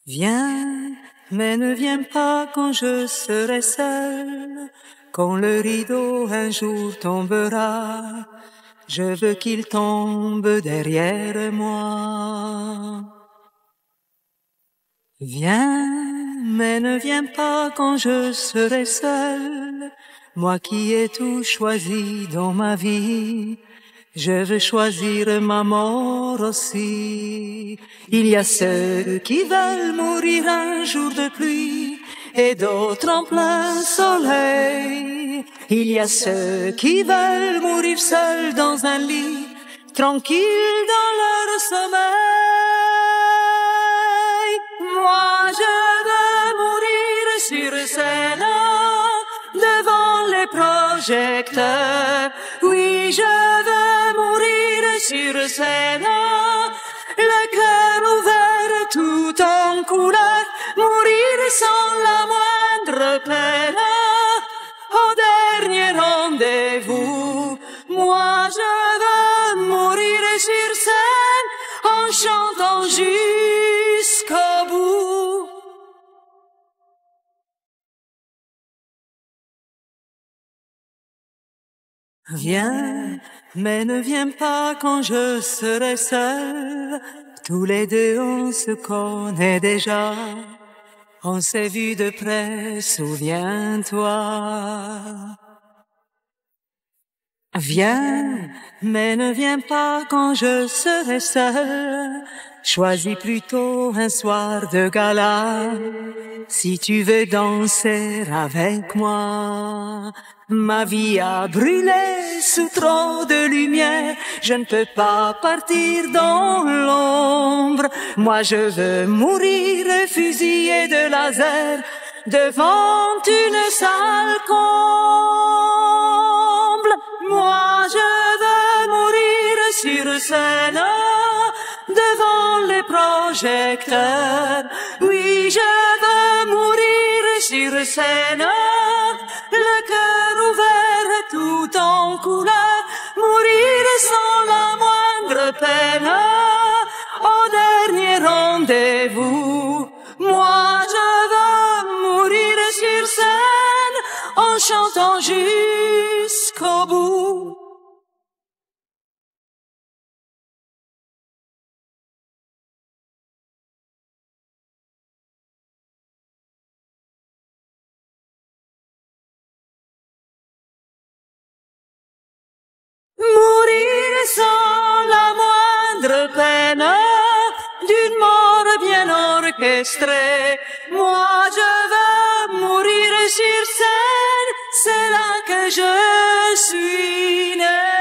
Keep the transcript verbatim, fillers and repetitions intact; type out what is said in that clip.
Viens, mais ne viens pas quand je serai seul, quand le rideau un jour tombera, je veux qu'il tombe derrière moi. Viens, mais ne viens pas quand je serai seul, moi qui ai tout choisi dans ma vie. Je veux choisir ma mort aussi. Il y a ceux qui veulent mourir un jour de pluie et d'autres en plein soleil. Il y a ceux qui veulent mourir seuls dans un lit, tranquilles dans leur sommeil. Moi, je veux mourir sur scène, devant les projecteurs. Oui, je veux sur scène, le cœur ouvert tout en couleur, mourir sans la moindre peine. Au dernier rendez-vous, moi je veux mourir sur scène en chantant jusqu'au bout. Viens, mais ne viens pas quand je serai seul. Tous les deux on se connaît déjà, on s'est vu de près, souviens-toi. Viens, mais ne viens pas quand je serai seul. Choisis plutôt un soir de gala, si tu veux danser avec moi. Ma vie a brûlé sous trop de lumière, je ne peux pas partir dans l'ombre. Moi je veux mourir fusillé de laser devant une salle comble. Moi je veux mourir sur scène, devant les projecteurs. Oui, je veux mourir sur scène, le cœur ouvert tout en couleur, mourir sans la moindre peine. Au dernier rendez-vous, moi je veux mourir sur scène en chantant jusqu'au bout. Mourir sans la moindre peine, d'une mort bien orchestrée. Moi je veux mourir sur scène, c'est là que je suis né.